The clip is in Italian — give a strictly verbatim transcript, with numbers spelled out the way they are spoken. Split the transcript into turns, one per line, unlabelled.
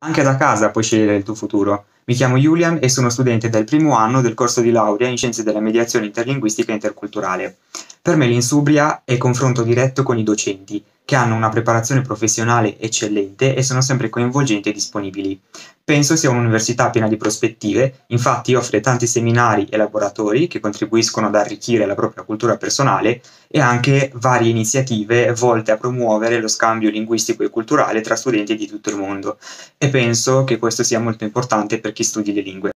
Anche da casa puoi scegliere il tuo futuro. Mi chiamo Julian e sono studente del primo anno del corso di laurea in Scienze della Mediazione Interlinguistica e Interculturale. Per me l'Insubria è confronto diretto con i docenti, che hanno una preparazione professionale eccellente e sono sempre coinvolgenti e disponibili. Penso sia un'università piena di prospettive, infatti offre tanti seminari e laboratori che contribuiscono ad arricchire la propria cultura personale e anche varie iniziative volte a promuovere lo scambio linguistico e culturale tra studenti di tutto il mondo. E penso che questo sia molto importante per chi studi le lingue.